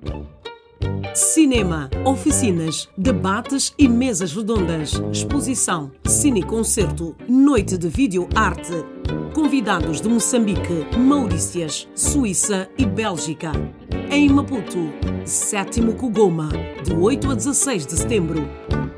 Cinema, oficinas, debates e mesas redondas. Exposição, cineconcerto, noite de videoarte. Convidados de Moçambique, Maurícias, Suíça e Bélgica. Em Maputo, 7º Kugoma, de 8 a 16 de setembro.